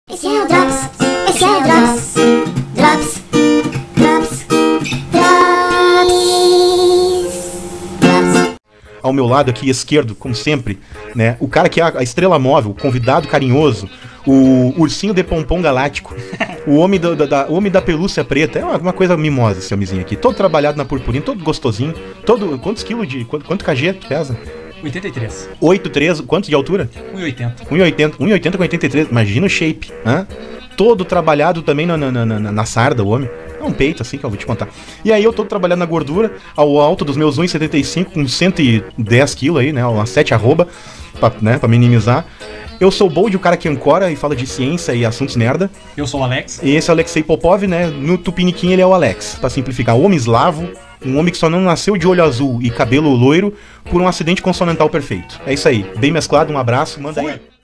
Esse é o Drops, esse é o Drops, Drops, Drops, Drops. Ao meu lado aqui esquerdo, como sempre, né, o cara que é a estrela móvel, o convidado carinhoso, o ursinho de pompom galáctico, o homem homem da pelúcia preta, é uma coisa mimosa esse homenzinho aqui, todo trabalhado na purpurina, todo gostosinho, quantos quilos quanto kg tu pesa? 83. 8,3, quanto de altura? 1,80. 1,80 com 83, imagina o shape, hã? Todo trabalhado também na sarda, o homem. É um peito assim que eu vou te contar. E aí eu tô trabalhando na gordura, ao alto dos meus 1,75 com 110 quilos aí, né, umas 7 arroba, pra minimizar. Eu sou o Bold, o cara que ancora e fala de ciência e assuntos merda. Eu sou o Alex. E esse é o Alexei Popov, né, no Tupiniquim ele é o Alex, pra simplificar. O homem eslavo, um homem que só não nasceu de olho azul e cabelo loiro por um acidente consonantal perfeito. É isso aí, bem mesclado, um abraço, manda aí.